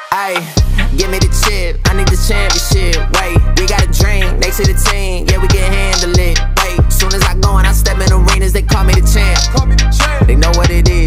Ayy, give me the chip, I need the championship. Wait, we got a dream, next to the team, yeah, we can handle it. Wait, soon as I go and I step in arenas, they call me the champ. They know what it is.